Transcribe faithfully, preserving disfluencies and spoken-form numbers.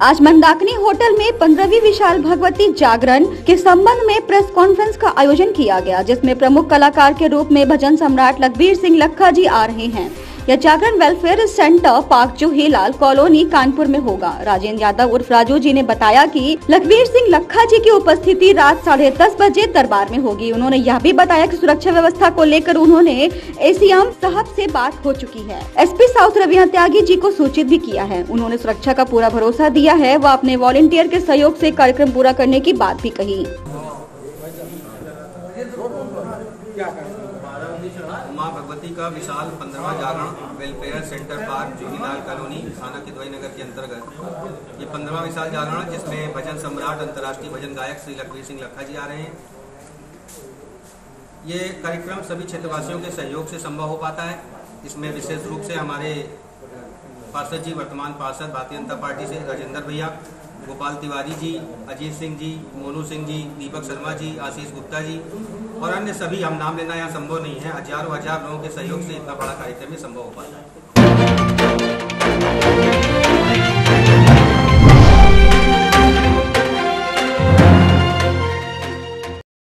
आज मंदाकिनी होटल में पंद्रहवीं विशाल भगवती जागरण के संबंध में प्रेस कॉन्फ्रेंस का आयोजन किया गया, जिसमें प्रमुख कलाकार के रूप में भजन सम्राट लखबीर सिंह लखा जी आ रहे हैं। यह जागरण welfare centre park Juhilal colony Kanpur में होगा। राजेंद्र यादव उर्फ राजू जी ने बताया कि लखबीर सिंह लखा जी की उपस्थिति रात साढ़े दस बजे दरबार में होगी। उन्होंने यह भी बताया कि सुरक्षा व्यवस्था को लेकर उन्होंने एसीएम साहब से बात हो चुकी है। एसपी साउथ रविंद्र त्यागी जी को सूचित भी किया है। उन्होंने सुरक्षा का पूरा भरोसा दिया है। वह अपने वॉलंटियर के सहयोग से कार्यक्रम पूरा करने की बात भी कही। माँ भगवती का विशाल पंद्रहवां जागरण welfare centre park Juhilal colony थाना किदवई नगर के अंतर्गत ये पंद्रहवां विशाल जागरण, जिसमें भजन सम्राट अंतर्राष्ट्रीय भजन गायक श्री लखबीर सिंह लखा जी आ रहे हैं। ये कार्यक्रम सभी क्षेत्रवासियों के सहयोग से संभव हो पाता है। इसमें विशेष रूप से हमारे पार्षद जी, वर्तमान पार्षद भारतीय जनता पार्टी से राजेंद्र भैया, गोपाल तिवारी जी, अजीत सिंह जी, मोनू सिंह जी, दीपक शर्मा जी, आशीष गुप्ता जी और अन्य सभी, हम नाम लेना यहाँ संभव नहीं है। हजारों हजार लोगों के सहयोग से इतना बड़ा कार्यक्रम संभव हो पाता है।